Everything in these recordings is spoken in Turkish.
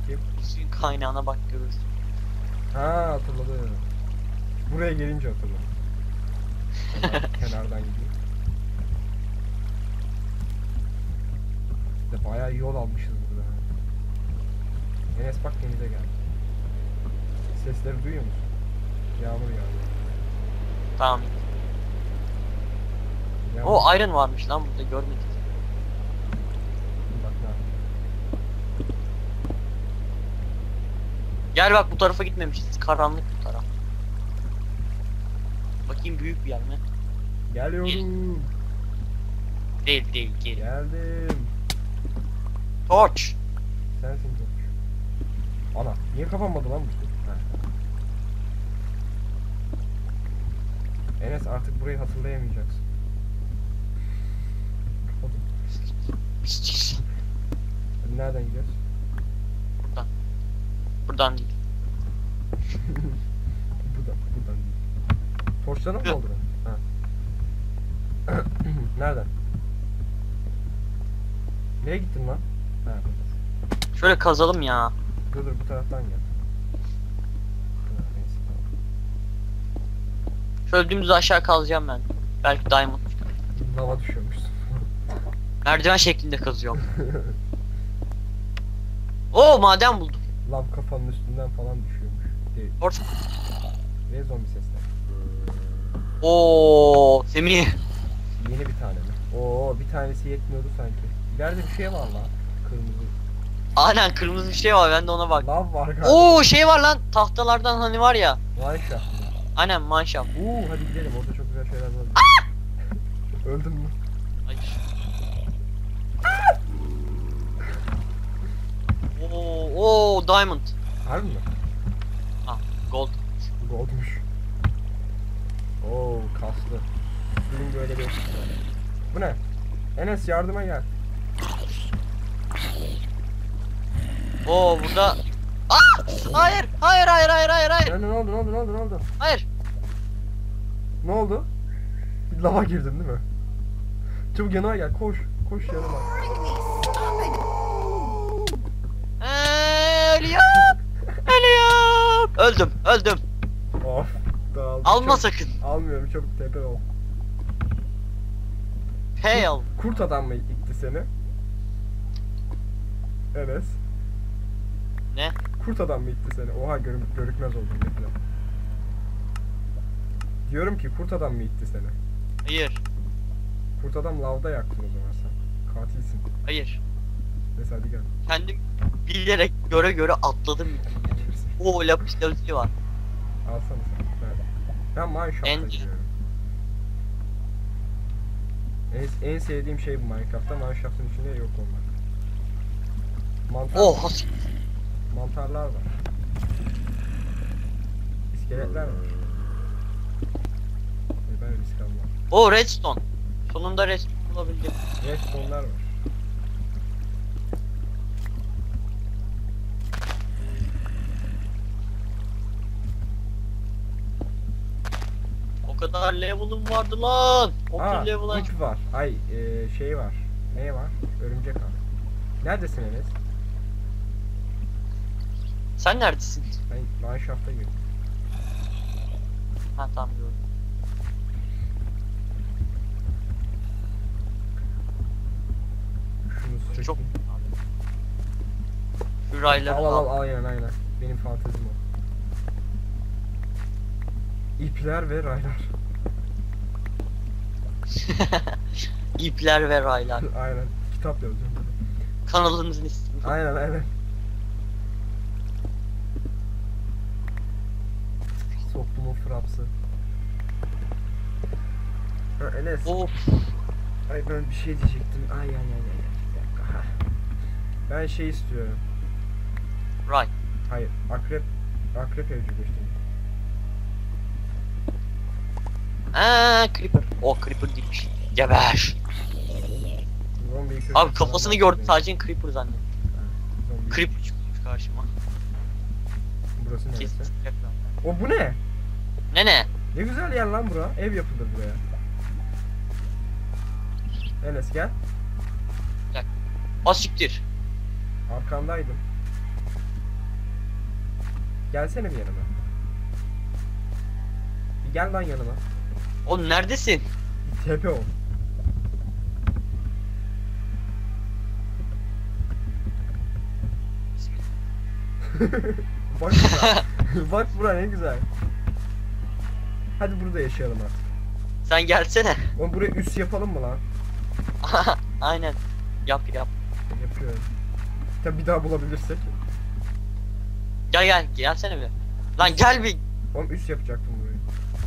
Bakayım. Suyun kaynağına bak görürsün. Ha, hatırladım. Buraya gelince hatırladım. Kenardan gideyim. İşte bayağı yol almışız burada. Enes bak denize geldi. Sesleri duyuyor musun? Yağmur yağıyor. Tamam. Yağmur. O iron varmış lan burada, görmedik. Bak ne yapayım. Gel bak, bu tarafa gitmemişiz. Karanlık bu taraf. Bakayım, büyük bir yer mi? Geliyorum. Değil geri. Geldim. Torch. Sensin George. Ana niye kapanmadı lan bu şey? Enes artık burayı hatırlayamayacaksın. Kapadım. Hadi nereden gidiyoruz? Buradan değil. Buradan değil. Torçlarına mı doldurun? Ha. Nereden? Nereye gittin lan? Ha, burada. Şöyle kazalım ya. Dur bu taraftan gel. Ha, neyse, tamam. Şöyle dümdüz aşağı kazacağım ben. Belki diamond. Lava düşüyormuşsun. Merdiven şeklinde kazıyorum. Oo, maden buldum. Lav kafanın üstünden falan düşüyormuş. Torch. Ve zombi sesler. Oo, Semih. Yeni bir tane mi? Oo, bir tanesi yetmiyordu sanki. İleride bir şey var lan. Kırmızı. Aynen, kırmızı bir şey var, ben de ona bak. Lav var galiba. Oo, şey var lan, tahtalardan hani var ya. Mineshaft mı? Aynen, mineshaft. Hadi gidelim, orada çok güzel şeyler var. Öldün mü? Ay. Oo, diamond. Harbi mi? Ah, gold. Goldmuş. Oo, kaslı. Suyun böyle bir... Bu ne? Enes yardıma gel. Oo, burada. Ah! Hayır. Ne oldu? Hayır. Ne oldu? Bir lava girdin değil mi? Çabuk yanıma gel, koş. Koş yanıma. Ölüyorum. Öldüm. Of. Dağıldım. Alma Çabuk- sakın. Almıyorum, çabuk tepe ol. Fail. Kurt adam mı itti seni? Enes. Ne? Kurt adam mı itti seni? Oha, görükmez oldum bekle. Diyorum ki kurt adam mı itti seni? Hayır. Kurt adam lavda yaktın o zaman sen. Katilsin. Hayır. Neyse hadi gel. Kendim bilerek göre atladım. Oo, lapis lazuli var. Alsana sen. Nerede? Ben Mineshaft'a Ence. giriyorum. En sevdiğim şey bu Minecraft'ta. Mineshaft'ın içinde yok onlar. Oh. Mantarlar var. İskeletler var. Ben risk almam. Oo, redstone. Sonunda redstone bulabildim. Redstone'lar var. O kadar level'ım vardı lan. O Aa, level'a ip var. Ay, şey var. Ne var? Örümcek var. Neredesin Enes? Sen neredesin? Ben Mineshaft'a girdim. Ha, tamam, gördüm. Şunu sökeyim. Çok. Şu rayları Al al. aynen. Benim fantezim o. İpler ve raylar. İpler ve raylar. Aynen. Kitap yazacağım. Kanalımızın ismi. Aynen. Soktum o frapsı. Ha, Enes. Of. Ay, ben bir şey diyecektim. Ay. Bir dakika. Ha. Ben şey istiyorum. Ray. Hayır. Akrep evcilleştirdim. Creeper. O Creeper değilmiş. Geber. Zombiyi Abi kafasını gördüm, sadece Creeper zannettim. Zombi. Creeper çıkmış karşıma. Burası neresi? Kesin çıkacak lan. O bu ne? Ne? Ne güzel yer lan bura. Ev yapılır buraya. Enes gel. O siktir. Arkandaydım. Gelsene bir yanıma. Bir gel lan yanıma. Oğlum neredesin? Bir tepe ol. Bak bura. Bak bura ne güzel. Hadi burada yaşayalım artık. Sen gelsene. Oğlum buraya üs yapalım mı lan? Aynen. Yap. Yapıyorum. Tabi bir daha bulabilirsek. Gelsene bir. Lan gel bir. Oğlum üs yapacaktım burayı.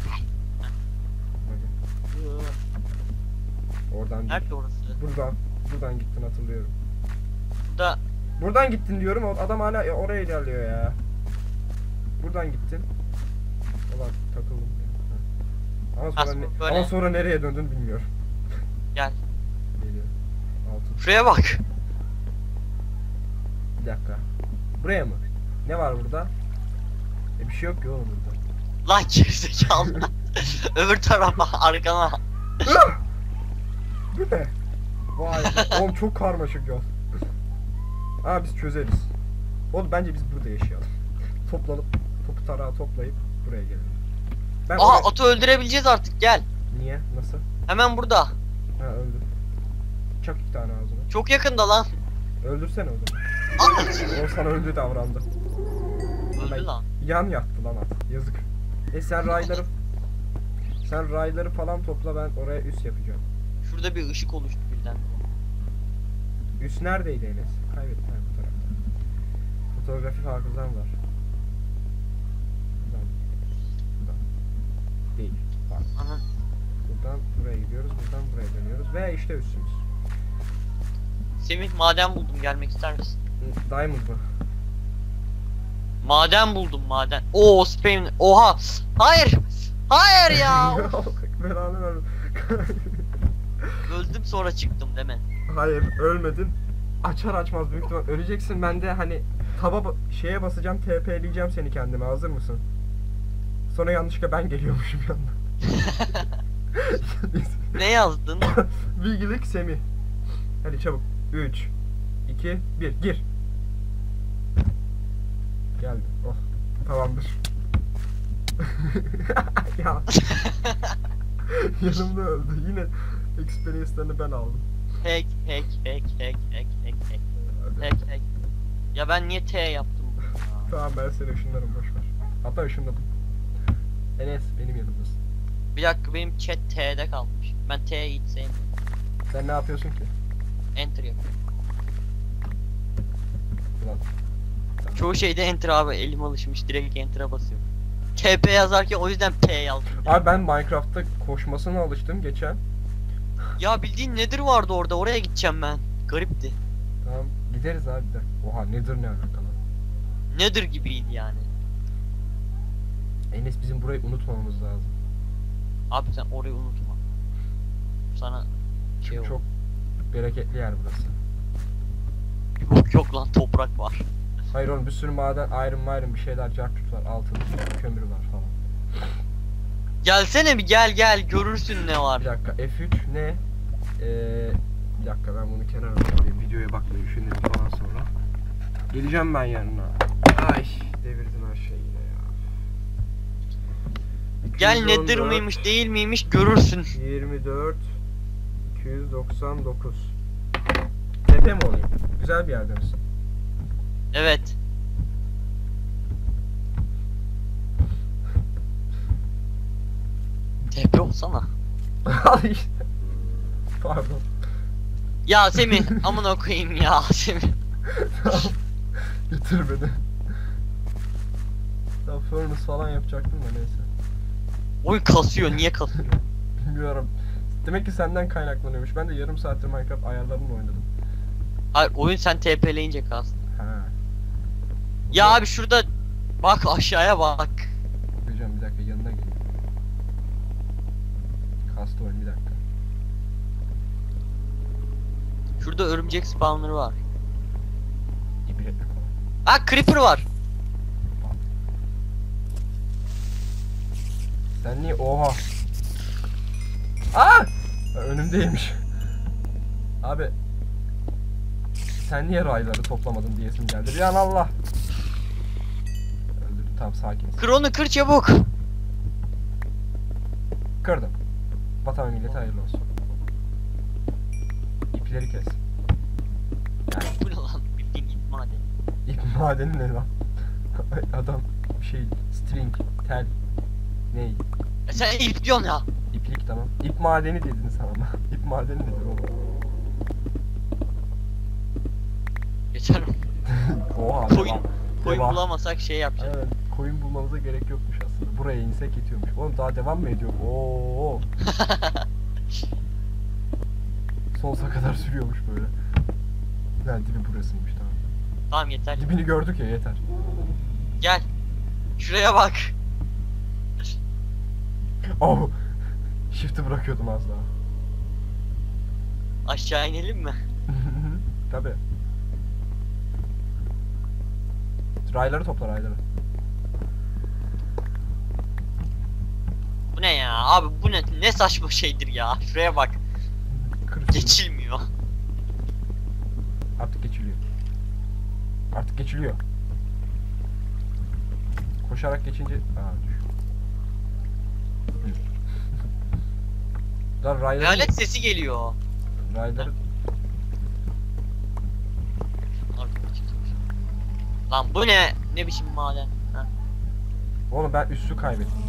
Hadi. Oradan Nerede orası? Buradan gittin hatırlıyorum. Burada. Buradan gittin diyorum. Adam hala oraya ilerliyor ya. Buradan gittin. Ulan takıldım ya. Ama sonra, Aslında böyle. ama sonra nereye döndün bilmiyorum. Gel. Geliyor. Altın. Şuraya bak. Bir dakika. Buraya mı? Ne var burada? Bir şey yok ki oğlum burada. Lan gerizekalı. Öbür tarafa arkana. Bu ne? Vay be. Oğlum çok karmaşık yol. Aa biz çözeriz. Oğlum bence biz burada yaşayalım. Toplanıp topu tarağı toplayıp buraya gelelim. Ben Aa atı öldürebileceğiz artık gel. Niye? Nasıl? Hemen burada. Ha öldü. Çak 2 tane ağzına. Çok yakında lan. Öldürsene o zaman. At. O sana öldü davrandı. Öldü lan. Yan yattı lan at. Yazık. Sen rayları falan topla, ben oraya üs yapacağım. Şurada bir ışık oluştu birden. Üs neredeydi Enes? Kaybettim bu tarafta. Fotoğrafik hafızam var. Buradan. Değil. Bak. Ana. Buradan buraya gidiyoruz, buradan buraya dönüyoruz. Veya işte üstümüz. Semih maden buldum, gelmek ister misin? Diamond mı? Maden buldum, maden. Oo spawn. Oha. Hayır. Hayır ya. Belanı ver. Öldüm sonra çıktım değil mi? Hayır, ölmedin. Açar açmaz büyük ihtimal öleceksin. Ben de hani şeye basacağım, TP'leyeceğim seni kendime. Hazır mısın? Sonra yanlışlıkla ben geliyormuşum yanına. Ne yazdın? Bilgilik Semih. Hadi çabuk. 3 2 1 gir. Geldi. Oh. Tamamdır. Ya. Yanımda öldü. Yine experience'lerini ben aldım. Hack. Ya ben niye T yaptım? Tamam ben seni ışınlarım, boşver. Hatta ışınladım. Enes benim yanımdasın. Bir dakika, benim chat T'de kalmış. Ben T'yi hiç sevmiyorum. Sen ne yapıyorsun ki? Enter yapıyorum. Ulan. Çoğu şeyde enter abi, elim alışmış, direkt enter'a basıyorum. TP yazarken o yüzden P yazdım. Abi ben Minecraft'ta koşmasına alıştım geçen. Ya bildiğin nedir vardı orada, oraya gideceğim ben. Garipti. Tamam gideriz abi de. Oha nedir ne alakalı? Nedir gibiydi yani. Enes bizim burayı unutmamamız lazım. Abi sen orayı unutma. Sana şey Çok oldu. bereketli yer burası. Yok lan, toprak var. Hayır oğlum bir sürü maden, iron bir şeyler, cartut var, altın, kömür var falan. Gelsene bir, gel görürsün ne var. Bir dakika F3 ne? Bir dakika ben bunu kenara alayım. Videoya bakmayı üşenirim falan sonra. Geleceğim ben yanına. Ay devirdin her şeyi yine ya. Gel, nedir 214, miymiş değil miymiş görürsün. 24 299. Tepe mi olayım? Güzel bir yerde misin? Evet. TP olsana. Ay. Pardon. Ya Semih amına koyayım ya Semih. Tamam. Götür beni. Ya furnace falan yapacaktım da neyse. Oyun kasıyor, niye kasıyor? Bilmiyorum. Demek ki senden kaynaklanıyormuş. Ben de yarım saattir Minecraft ayarlarımla oynadım. Hayır, oyun sen TP'leyince kastı. Ha. Ya abi şurada bak, aşağıya bak. Bakacağım bir dakika, yanına geleyim. Kastı oyun, bir dakika. Şurada örümcek spawner'ı var. İbretli falan. Ha, creeper var. Sen niye? Oha. Aa! Ha, önümdeymiş. Abi. Sen niye rayları toplamadın diyesim geldi. Bir an Allah. Öldürdüm. Tamam sakiniz. Kır onu, kır çabuk. Kırdım. Vatan millete hayırlı olsun. İpleri kes. Yani Bu ne lan? Bildiğin ip madeni. ip madeni ne lan? Adam bir şey string, tel, ney? Sen ip diyorsun ya. İplik tamam. İp madeni dedin sana ama. İp madeni nedir oğlum? Geçer. Oha. Koyun. Koyun Devam. bulamasak şey yapacağız. Evet, koyun bulmamıza gerek yokmuş aslında. Buraya insek yetiyormuş. Oğlum daha devam mı ediyor? Oo. Sonsuza kadar sürüyormuş böyle. Yani dibi burasıymış tamam. Tamam yeter. Dibini gördük ya yeter. Gel. Şuraya bak. Oh. Shift'i bırakıyordum az daha. Aşağı inelim mi? Tabi. Rayları topla rayları. Bu ne ya? Abi bu ne saçma şeydir ya. Şuraya bak. Kır şunu. Geçilmiyor. Artık geçiliyor. Artık geçiliyor. Koşarak geçince... Aa düş. Lan rayları... Hayalet sesi geliyor. Rayları... Abi, lan bu ne? Ne biçim maden? Ha. Oğlum ben üssü kaybettim.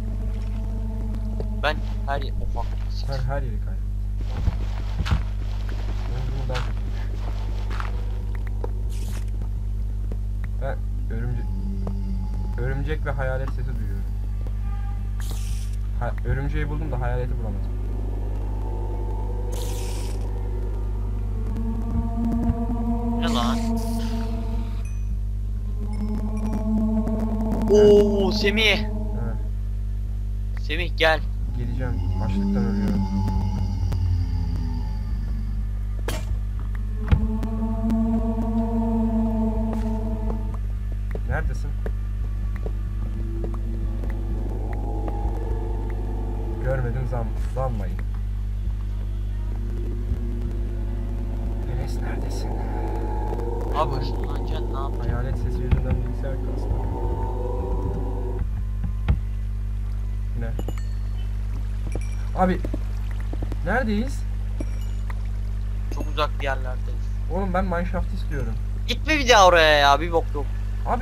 Ben her yer... Oha. Ben her yeri kaybettim. Ömrüm daha kötüymüş. Ben örümcek ve hayalet sesi duyuyorum. Örümceği buldum da hayaleti bulamadım. Ne lan? Oo Semih. Evet, Semih gel. geleceğim. Açlıktan ölüyorum. Neredesin? Görmedim zanmayın. Enes neredesin? Abi ışınlanacaksın ne yapayım? Hayalet sesi yüzünden bilgisayar kastı. Ne? Abi neredeyiz? Çok uzak bir yerlerdeyiz. Oğlum ben mineshaft istiyorum. Gitme bir daha oraya ya, bir bok yok. Abi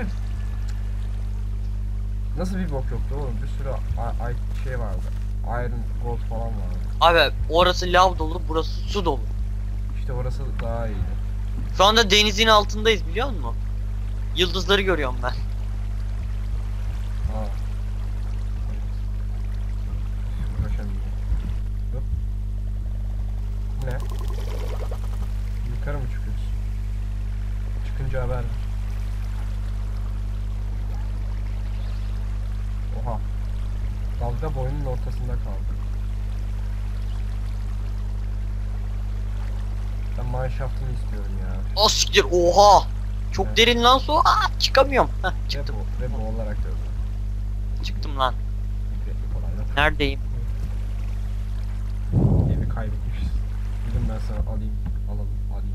nasıl bir bok yoktu oğlum? Bir sürü şey vardı. Iron, gold falan vardı. Abi orası lav dolu, burası su dolu. İşte orası daha iyiydi. Şu anda denizin altındayız biliyor musun? Yıldızları görüyorum ben. Aa. Uğraşamıyorum. Hop. Ne? Yukarı mı çıkıyoruz? Çıkınca haber ver. Oha. Dalga boyunun ortasında kaldı. Ben mineshaft'ını istiyorum ya. O siktir, oha! Çok Evet. derin lan su. Aa, çıkamıyorum. Heh, çıktım. Ve bu olarak da Çıktım lan. ücretli kolaylık. Neredeyim? Evi kaybetmişiz. Dedim ben sana alayım. Alayım.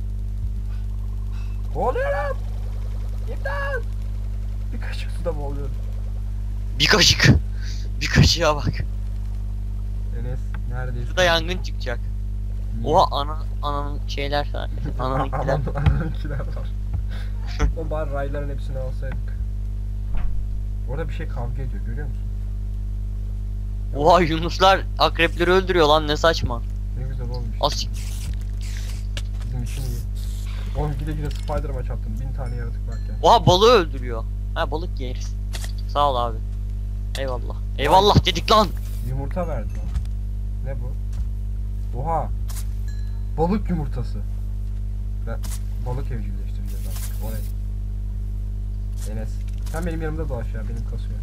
Boğuluyorum. İmdat. Bir kaşık suda boğuluyorum. Bir kaşık. Bir kaşığa bak. Enes neredeyiz? Şurada yangın çıkacak. Niye? Oha ananın şeyler var. Ananınkiler. Ananınkiler var. O bari rayların hepsini alsaydık. Orada bir şey kavga ediyor görüyor musun? Oha yunuslar akrepleri öldürüyor lan, ne saçma. Ne güzel olmuş. As Bizim için iyi. Oğlum gide Spiderman çarptım. 1000 tane yaratık varken. Oha balığı öldürüyor. Ha balık yeriz. Sağ ol abi. Eyvallah. Eyvallah dedik lan. Yumurta verdi lan. Ne bu? Oha. Balık yumurtası. Ben balık evcilleştireceğiz artık. O ne? Enes. Sen benim yanımda dolaş ya. Benim kasıyor.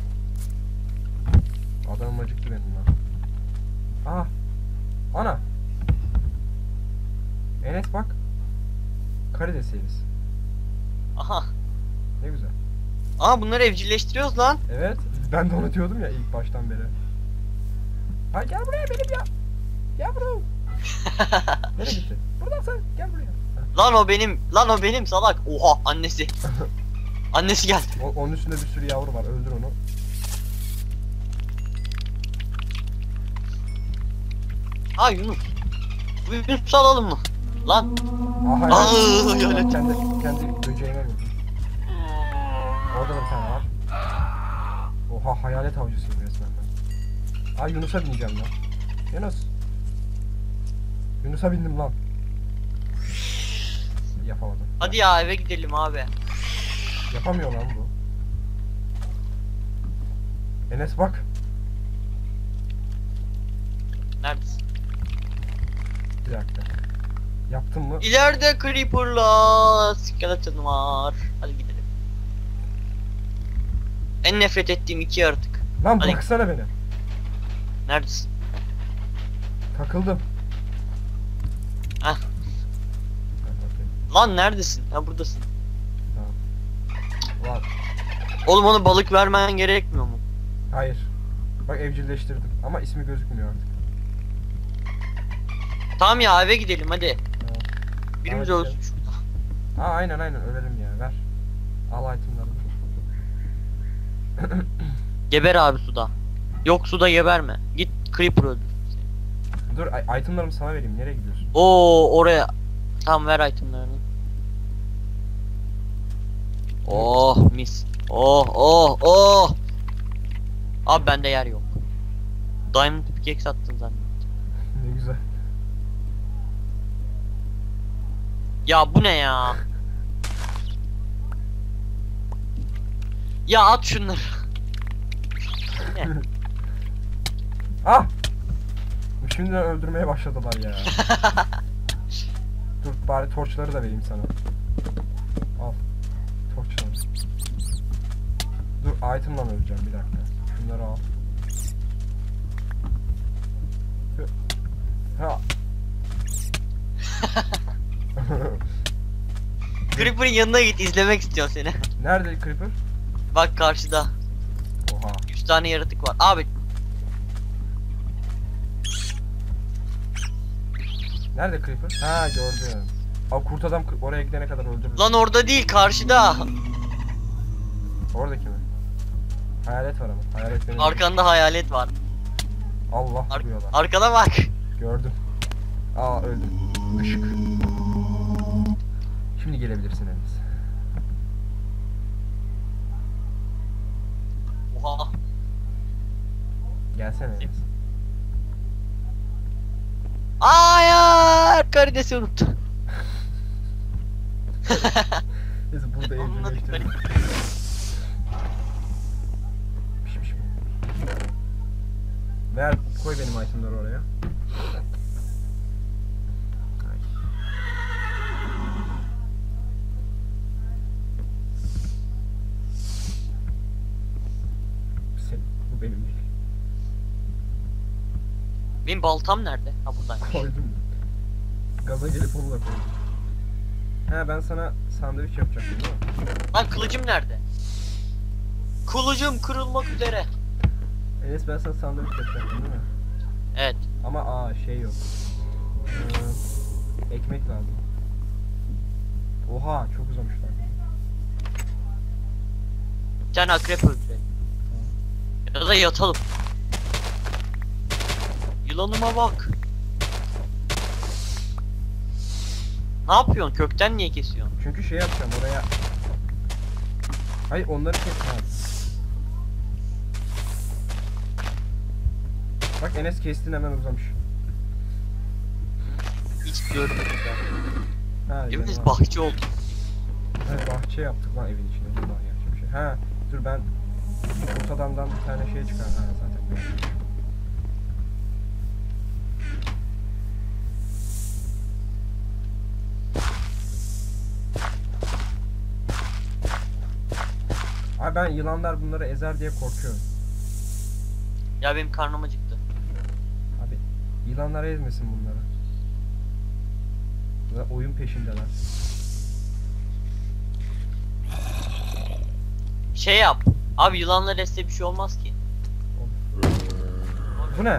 Adamım acıktı benim lan. Aha. Ana. Enes bak. Karides yeriz. Aha. Ne güzel. Aa bunları evcilleştiriyoruz lan. Evet. Ben de onu diyordum ya ilk baştan beri. Ha gel buraya benim ya. Gel buraya. Nereye gitti? Buradan sen gel buraya. Lan o benim. Lan o benim salak. Oha annesi. Annesi geldi. Onun üstünde bir sürü yavru var. Öldür onu. Ha Yunus. Bu Yunus'u alalım mı? Lan. Aha Aa, ya. hayalet. Kendi böceğime vurdum. Orada da bir tane var. Oha hayalet avcısıyım resmen ben. Ay Yunus'a bineceğim lan. Yunus. Yunus'a bindim lan. Yapamadım. Hadi ya eve gidelim abi. Yapamıyor lan bu. Enes bak. Neredesin? Bir dakika. Yaptın mı? İleride Creeper'la skeleton var. Hadi gidelim. En nefret ettiğim iki yaratık. Lan Hadi. bıraksana beni. Neredesin? Takıldım. Hah. Ben bakayım. Lan neredesin? Ha buradasın. Var. Oğlum onu balık vermen gerekmiyor mu? Hayır. Bak evcilleştirdim ama ismi gözükmüyor artık. Tamam ya eve gidelim hadi. Tamam. Birimiz Hadi ölsün şurada. Aynen ölelim ya ver. Al itemlarını. Geber abi suda. Yok suda geberme. Git Creeper öldür. Dur itemlarımı sana vereyim. Nereye gidiyorsun? Oo oraya. Tamam ver itemlerini. Oh mis. Oh oh oh. Abi bende yer yok. Diamond pickaxe attın zannettim. Ne güzel. Ya bu ne ya? Ya at şunları. Ne? Ah! Şimdiden öldürmeye başladılar ya. Dur bari torçları da vereyim sana. Al. Torçları. Dur item'la öleceğim bir dakika. Şunları al. Ha. Creeper'ın yanına git izlemek istiyor seni. Nerede Creeper? Bak karşıda. Oha. 100 tane yaratık var. Abi Nerede Creeper? Ha gördüm. Abi kurt adam oraya gidene kadar öldürürüm. lan orada değil karşıda. Oradaki mi? Hayalet var ama. Hayalet benim. Arkanda hayalet var. Allah vuruyorlar. Arkana bak. Gördüm. Aa öldüm. Işık. Şimdi gelebilirsin Enes. Oha. Gelsene Enes. Hayır, karidesi unuttu. Neyse burada Anladık evcilleştirelim. Pişmiş mi? Ver koy benim itemleri oraya. Ay. Bu benim değil. Benim baltam nerede? Ha buradaymış. Koydum. Gaza gelip onu da koydum. He ben sana sandviç yapacaktım değil mi? Lan kılıcım nerede? Kılıcım kırılmak üzere. Enes ben sana sandviç yapacaktım değil mi? Evet. Ama şey yok. Ekmek lazım. Oha çok uzamışlar. Bir tane akrep öldürelim. Ya da yatalım. Yılanıma bak. Ne yapıyorsun? Kökten niye kesiyorsun? Çünkü şey yapacağım oraya. Hayır onları kesme abi. Bak Enes kestin hemen uzamış. Hiç görmedim ben. Ha, Eviniz yanına- bahçe oldu. Evet, bahçe yaptık lan evin içinde. Dur lan gerçek bir şey. Ha dur ben kurt adamdan bir tane şey çıkar. Ha zaten gördüm. Abi ben yılanlar bunları ezer diye korkuyorum. Ya benim karnım acıktı. Abi yılanlar ezmesin bunları. Ve oyun peşindeler. Şey yap. Abi yılanlar esse bir şey olmaz ki. Bu ne?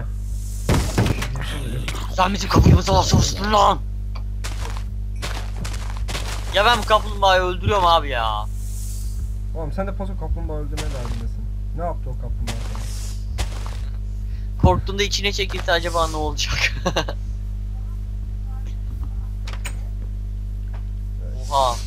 Sen bizim kapımıza basıyorsun lan. Ya ben bu kaplumbağayı öldürüyorum abi ya. Oğlum sen de paso kaplumbağa öldürme derdindesin. Ne yaptı o kaplumbağa sana? Korktuğunda içine çekilse acaba ne olacak? Oha.